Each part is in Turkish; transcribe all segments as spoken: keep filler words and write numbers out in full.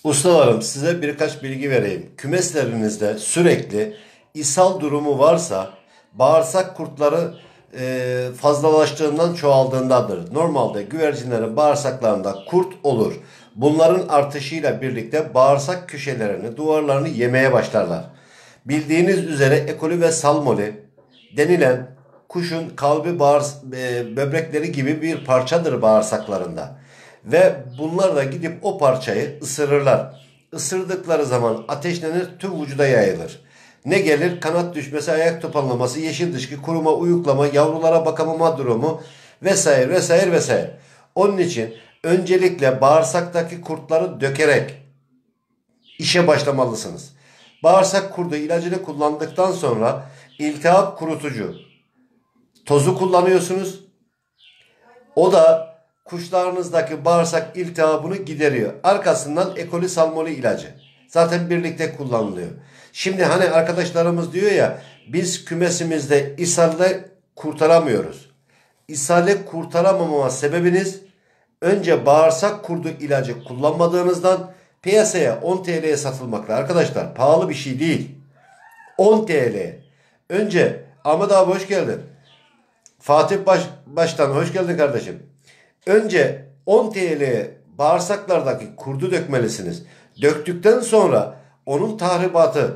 Ustalarım, size birkaç bilgi vereyim. Kümeslerinizde sürekli ishal durumu varsa bağırsak kurtları e, fazlalaştığından çoğaldığındadır. Normalde güvercinlerin bağırsaklarında kurt olur. Bunların artışıyla birlikte bağırsak köşelerini, duvarlarını yemeye başlarlar. Bildiğiniz üzere E. coli ve salmonella denilen kuşun kalbi, bağırs e, böbrekleri gibi bir parçadır bağırsaklarında. Ve bunlar da gidip o parçayı ısırırlar. Isırdıkları zaman ateşlenir, tüm vücuda yayılır. Ne gelir? Kanat düşmesi, ayak toparlaması, yeşil dışkı, kuruma, uyuklama, yavrulara bakamama durumu vesaire vesaire vesaire. Onun için öncelikle bağırsaktaki kurtları dökerek işe başlamalısınız. Bağırsak kurdu ilacını kullandıktan sonra iltihap kurutucu tozu kullanıyorsunuz. O da kuşlarınızdaki bağırsak iltihabını gideriyor. Arkasından E. coli salmonella ilacı. Zaten birlikte kullanılıyor. Şimdi hani arkadaşlarımız diyor ya, biz kümesimizde ishalle kurtaramıyoruz. İshali kurtaramama sebebiniz önce bağırsak kurdu ilacı kullanmadığınızdan, piyasaya on T L'ye satılmakta. Arkadaşlar pahalı bir şey değil. on T L. Önce Ahmet abi hoş geldin. Fatih Baş, Baştan hoş geldin kardeşim. Önce on T L'ye bağırsaklardaki kurdu dökmelisiniz. Döktükten sonra onun tahribatı,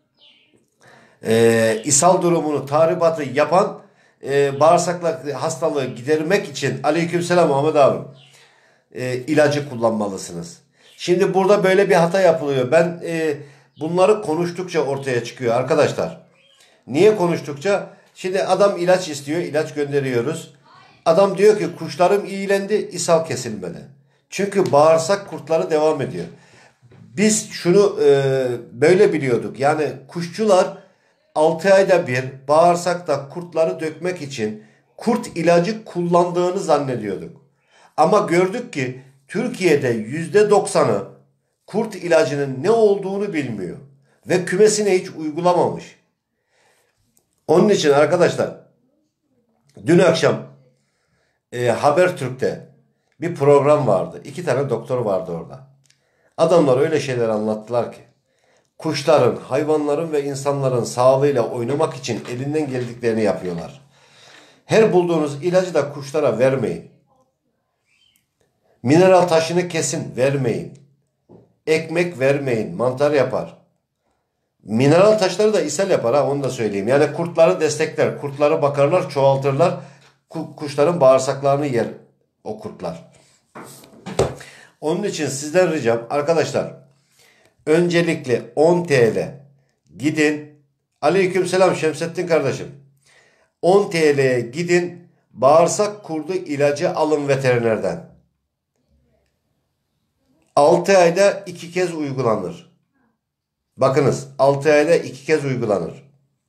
e, ishal durumunu tahribatı yapan e, bağırsaklar hastalığı gidermek için aleykümselam Ahmet abi e, ilacı kullanmalısınız. Şimdi burada böyle bir hata yapılıyor. Ben e, bunları konuştukça ortaya çıkıyor arkadaşlar. Niye konuştukça? Şimdi adam ilaç istiyor, ilaç gönderiyoruz. Adam diyor ki kuşlarım iyilendi, ishal kesilmeli. Çünkü bağırsak kurtları devam ediyor. Biz şunu e, böyle biliyorduk. Yani kuşçular altı ayda bir bağırsakta kurtları dökmek için kurt ilacı kullandığını zannediyorduk. Ama gördük ki Türkiye'de yüzde doksanı kurt ilacının ne olduğunu bilmiyor. Ve kümesine hiç uygulamamış. Onun için arkadaşlar dün akşam e, Habertürk'te bir program vardı. İki tane doktor vardı orada. Adamlar öyle şeyler anlattılar ki kuşların, hayvanların ve insanların sağlığıyla oynamak için elinden geldiklerini yapıyorlar. Her bulduğunuz ilacı da kuşlara vermeyin. Mineral taşını kesin, vermeyin. Ekmek vermeyin, mantar yapar. Mineral taşları da ishal yapar ha, onu da söyleyeyim. Yani kurtları destekler, kurtları bakarlar, çoğaltırlar. Kuşların bağırsaklarını yer o kurtlar. Onun için sizden ricam arkadaşlar, öncelikle on T L gidin. Aleykümselam Şemsettin kardeşim. on T L'ye gidin, bağırsak kurdu ilacı alın veterinerden. altı ayda iki kez uygulanır. Bakınız, altı ayda iki kez uygulanır.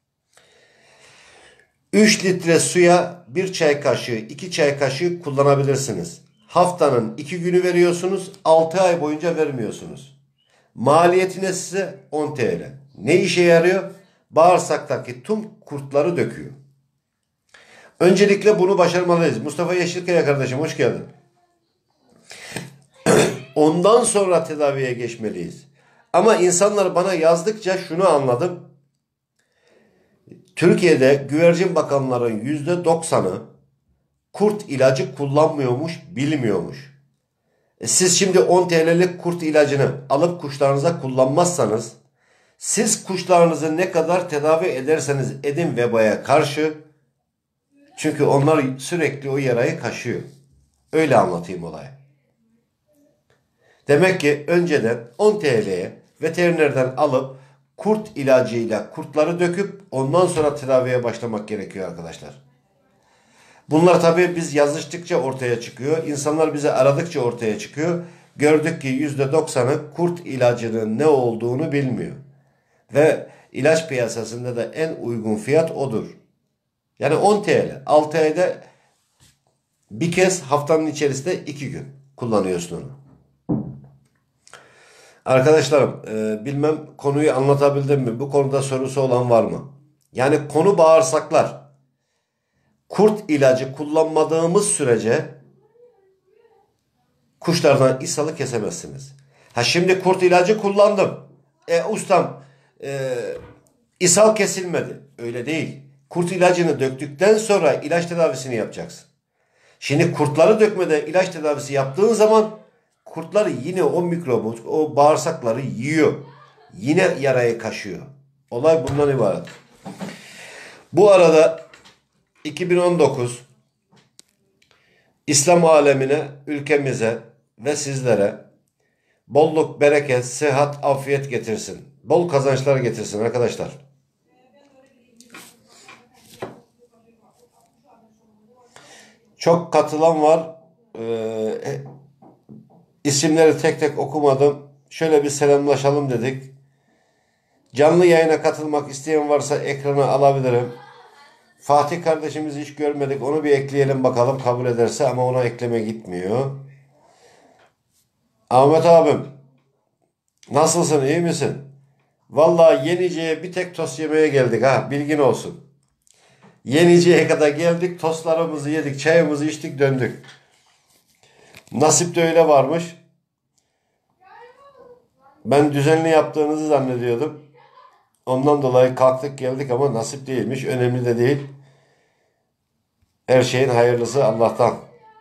üç litre suya bir çay kaşığı, iki çay kaşığı kullanabilirsiniz. Haftanın iki günü veriyorsunuz, altı ay boyunca vermiyorsunuz. Maliyetine size on T L. Ne işe yarıyor? Bağırsaktaki tüm kurtları döküyor. Öncelikle bunu başarmalıyız. Mustafa Yeşilkaya kardeşim hoş geldin. Ondan sonra tedaviye geçmeliyiz. Ama insanlar bana yazdıkça şunu anladım. Türkiye'de güvercin bakanların yüzde doksanı kurt ilacı kullanmıyormuş, bilmiyormuş. E siz şimdi on T L'lik kurt ilacını alıp kuşlarınıza kullanmazsanız, siz kuşlarınızı ne kadar tedavi ederseniz edin vebaya karşı, çünkü onlar sürekli o yarayı kaşıyor. Öyle anlatayım olayı. Demek ki önceden on T L'ye veterinerden alıp kurt ilacıyla kurtları döküp ondan sonra tedaviye başlamak gerekiyor arkadaşlar. Bunlar tabii biz yazıştıkça ortaya çıkıyor. İnsanlar bize aradıkça ortaya çıkıyor. Gördük ki yüzde doksanı kurt ilacının ne olduğunu bilmiyor. Ve ilaç piyasasında da en uygun fiyat odur. Yani on T L. altı ayda bir kez, haftanın içerisinde iki gün kullanıyorsun onu. Arkadaşlarım e, bilmem konuyu anlatabildim mi? Bu konuda sorusu olan var mı? Yani konu bağırsaklar. Kurt ilacı kullanmadığımız sürece kuşlardan ishalı kesemezsiniz. Ha şimdi kurt ilacı kullandım. E ustam e, ishal kesilmedi. Öyle değil. Kurt ilacını döktükten sonra ilaç tedavisini yapacaksın. Şimdi kurtları dökmeden ilaç tedavisi yaptığın zaman kurtlar yine o mikrobu, o bağırsakları yiyor. Yine yarayı kaşıyor. Olay bundan ibaret. Bu arada iki bin on dokuz İslam alemine, ülkemize ve sizlere bolluk, bereket, sıhhat, afiyet getirsin. Bol kazançlar getirsin arkadaşlar. Çok katılan var. Ee, isimleri tek tek okumadım. Şöyle bir selamlaşalım dedik. Canlı yayına katılmak isteyen varsa ekrana alabilirim. Fatih kardeşimizi hiç görmedik. Onu bir ekleyelim bakalım kabul ederse, ama ona ekleme gitmiyor. Ahmet abim nasılsın, iyi misin? Vallahi Yenice'ye bir tek tost yemeye geldik ha, bilgin olsun. Yenice'ye kadar geldik, tostlarımızı yedik, çayımızı içtik, döndük. Nasip de öyle varmış. Ben düzenli yaptığınızı zannediyordum. Ondan dolayı kalktık geldik ama nasip değilmiş. Önemli de değil. Her şeyin hayırlısı Allah'tan.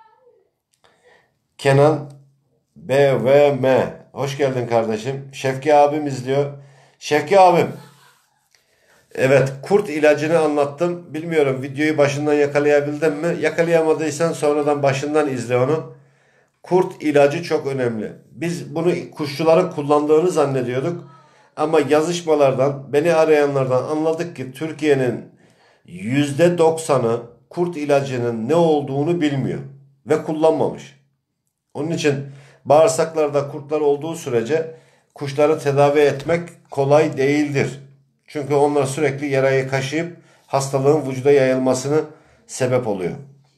Kenan B V M. Hoş geldin kardeşim. Şevki abim izliyor. Şevki abim. Evet, kurt ilacını anlattım. Bilmiyorum videoyu başından yakalayabildim mi? Yakalayamadıysan sonradan başından izle onu. Kurt ilacı çok önemli. Biz bunu kuşçuların kullandığını zannediyorduk. Ama yazışmalardan, beni arayanlardan anladık ki Türkiye'nin yüzde doksanı kurt ilacının ne olduğunu bilmiyor ve kullanmamış. Onun için bağırsaklarda kurtlar olduğu sürece kuşları tedavi etmek kolay değildir. Çünkü onlar sürekli yarayı kaşıyıp hastalığın vücuda yayılmasını sebep oluyor.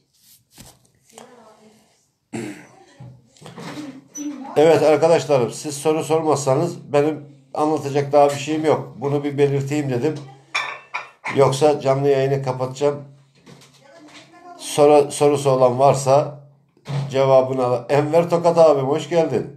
Evet arkadaşlarım, siz soru sormazsanız benim anlatacak daha bir şeyim yok. Bunu bir belirteyim dedim. Yoksa canlı yayını kapatacağım. Soru, sorusu olan varsa cevabını al. Enver Tokat abim hoş geldin.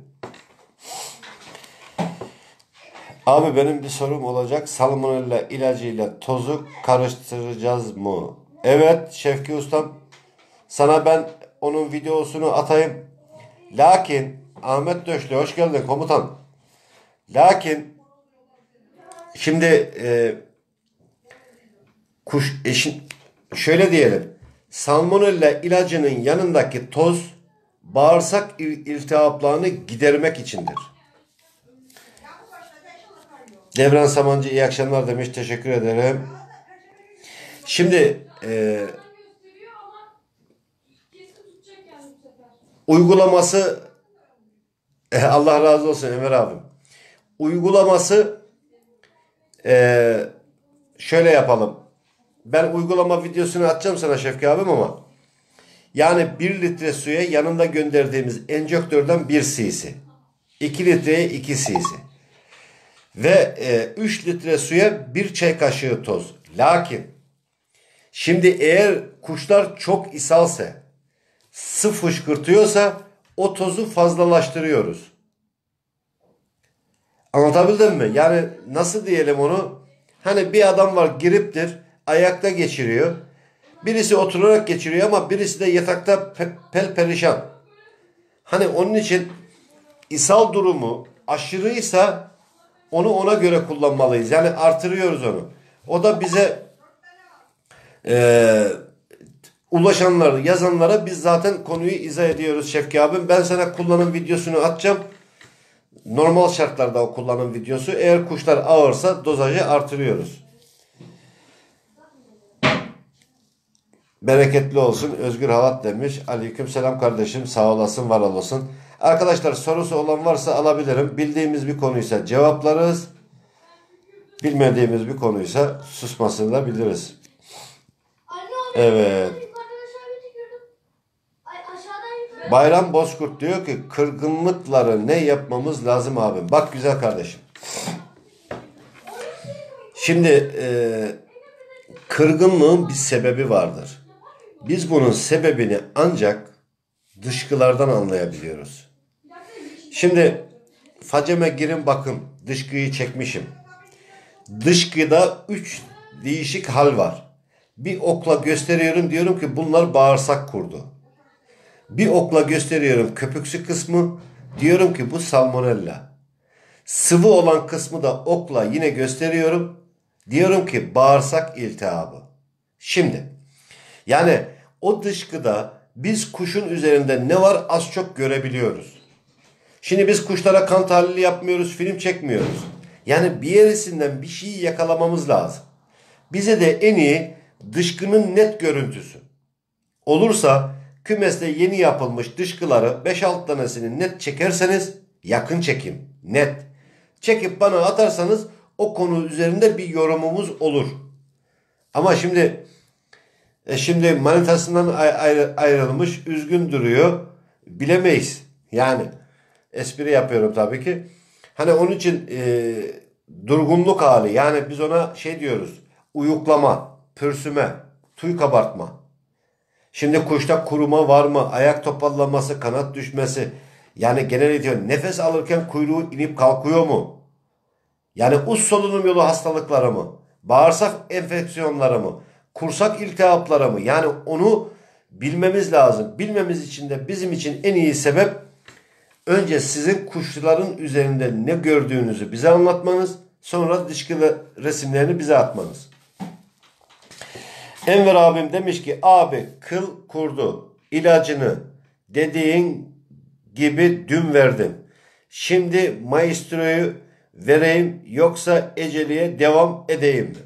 Abi benim bir sorum olacak. Salmonella ilacıyla tozu karıştıracağız mı? Evet Şevki ustam. Sana ben onun videosunu atayım. Lakin Ahmet Döşlü hoş geldin komutan. Lakin şimdi e, kuş eşin şöyle diyelim. Salmonella ilacının yanındaki toz bağırsak iltihaplarını gidermek içindir. Devran Samancı iyi akşamlar demiş. Teşekkür ederim. Şimdi e, uygulaması e, Allah razı olsun Ömer abim. Uygulaması e, şöyle yapalım. Ben uygulama videosunu atacağım sana Şevki abim ama yani bir litre suya yanında gönderdiğimiz enjektörden bir cc. iki litreye iki cc. Ve e, üç litre suya bir çay kaşığı toz. Lakin şimdi eğer kuşlar çok ishalse, su fışkırtıyorsa o tozu fazlalaştırıyoruz. Anlatabildim mi? Yani nasıl diyelim onu? Hani bir adam var giriptir, ayakta geçiriyor. Birisi oturarak geçiriyor ama birisi de yatakta pe pel perişan. Hani onun için ishal durumu aşırıysa onu ona göre kullanmalıyız. Yani artırıyoruz onu. O da bize e, ulaşanlar, yazanlara biz zaten konuyu izah ediyoruz Şevki abim. Ben sana kullanım videosunu atacağım. Normal şartlarda o kullanım videosu. Eğer kuşlar ağırsa dozajı artırıyoruz. Bereketli olsun. Özgür Havat demiş. Aleyküm selam kardeşim. Sağ olasın, var olasın. Arkadaşlar sorusu olan varsa alabilirim. Bildiğimiz bir konuysa cevaplarız. Bilmediğimiz bir konuysa susmasını da biliriz. Evet. Bayram Bozkurt diyor ki kırgınlıkları ne yapmamız lazım abim? Bak güzel kardeşim. Şimdi e, kırgınlığın bir sebebi vardır. Biz bunun sebebini ancak dışkılardan anlayabiliyoruz. Şimdi faceme girin bakın. Dışkıyı çekmişim. Dışkıda üç değişik hal var. Bir okla gösteriyorum, diyorum ki bunlar bağırsak kurdu. Bir okla gösteriyorum köpüksü kısmı, diyorum ki bu salmonella. Sıvı olan kısmı da okla yine gösteriyorum, diyorum ki bağırsak iltihabı. Şimdi yani o dışkıda biz kuşun üzerinde ne var az çok görebiliyoruz. Şimdi biz kuşlara kan tahlili yapmıyoruz, film çekmiyoruz. Yani bir yerisinden bir şeyi yakalamamız lazım. Bize de en iyi dışkının net görüntüsü. Olursa kümeste yeni yapılmış dışkıları beş altı tanesini net çekerseniz, yakın çekim, net çekip bana atarsanız o konu üzerinde bir yorumumuz olur. Ama şimdi e şimdi manitasından ayrı, ayrılmış, üzgün duruyor, bilemeyiz. Yani espri yapıyorum tabii ki. Hani onun için e, durgunluk hali, yani biz ona şey diyoruz, uyuklama, pürsüme, tüy kabartma. Şimdi kuşta kuruma var mı? Ayak toparlanması, kanat düşmesi. Yani genel itibariyle nefes alırken kuyruğu inip kalkıyor mu? Yani üst solunum yolu hastalıkları mı? Bağırsak enfeksiyonları mı? Kursak iltihapları mı? Yani onu bilmemiz lazım. Bilmemiz için de bizim için en iyi sebep önce sizin kuşların üzerinde ne gördüğünüzü bize anlatmanız, sonra dışkı resimlerini bize atmanız. Enver abim demiş ki abi kıl kurdu. İlacını dediğin gibi dün verdim. Şimdi maestroyu vereyim yoksa eceliye devam edeyim mi?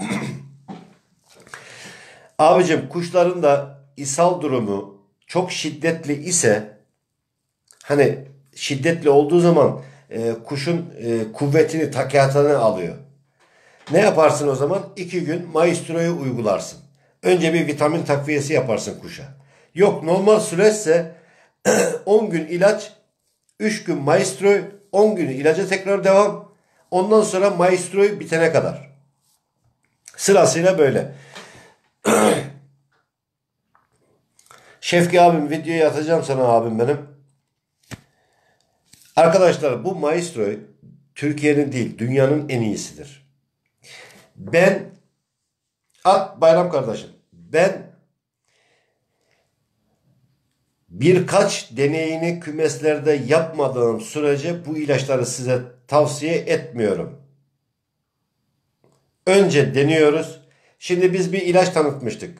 Abicim kuşların da ishal durumu çok şiddetli ise, hani şiddetli olduğu zaman e, kuşun e, kuvvetini, takiyatını alıyor. Ne yaparsın o zaman? İki gün maestroyu uygularsın. Önce bir vitamin takviyesi yaparsın kuşa. Yok normal süreçse on gün ilaç, üç gün maestro, on gün ilaca tekrar devam. Ondan sonra maestroyu bitene kadar. Sırasıyla böyle. Şefki abim videoyu atacağım sana abim benim. Arkadaşlar bu maestro Türkiye'nin değil dünyanın en iyisidir. Ben at Bayram kardeşim. Ben birkaç deneyini kümeslerde yapmadığım sürece bu ilaçları size tavsiye etmiyorum. Önce deniyoruz. Şimdi biz bir ilaç tanıtmıştık.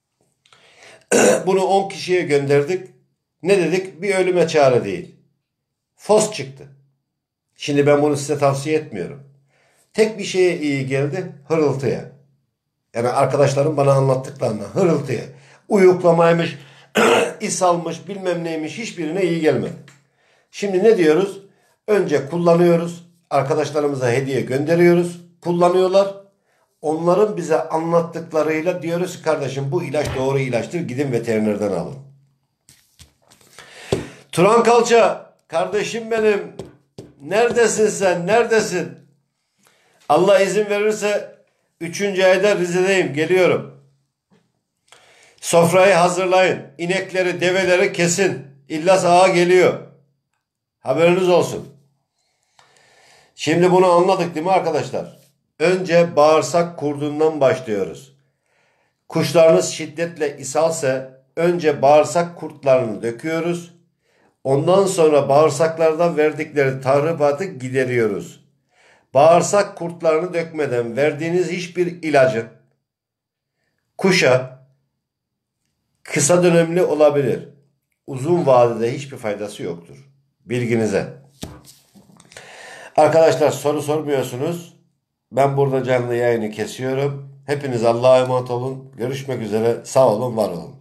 Bunu on kişiye gönderdik. Ne dedik? Bir ölüme çare değil. Fos çıktı. Şimdi ben bunu size tavsiye etmiyorum. Tek bir şeye iyi geldi. Hırıltıya. Yani arkadaşlarım bana anlattıklarına hırıltıya. Uyuklamaymış, ishalmış, bilmem neymiş, hiçbirine iyi gelmedi. Şimdi ne diyoruz? Önce kullanıyoruz. Arkadaşlarımıza hediye gönderiyoruz. Kullanıyorlar. Onların bize anlattıklarıyla diyoruz ki kardeşim bu ilaç doğru ilaçtır. Gidin veterinerden alın. Turan Kalça kardeşim benim. Neredesin sen? Neredesin? Allah izin verirse üçüncü ayda Rize'deyim. Geliyorum. Sofrayı hazırlayın. İnekleri, develeri kesin. İllas Ağa geliyor. Haberiniz olsun. Şimdi bunu anladık değil mi arkadaşlar? Önce bağırsak kurdundan başlıyoruz. Kuşlarınız şiddetle ishalse önce bağırsak kurtlarını döküyoruz. Ondan sonra bağırsaklardan verdikleri tahribatı gideriyoruz. Bağırsak kurtlarını dökmeden verdiğiniz hiçbir ilacın kuşa kısa dönemli olabilir. Uzun vadede hiçbir faydası yoktur. Bilginize. Arkadaşlar soru sormuyorsunuz. Ben burada canlı yayını kesiyorum. Hepiniz Allah'a emanet olun. Görüşmek üzere. Sağ olun, var olun.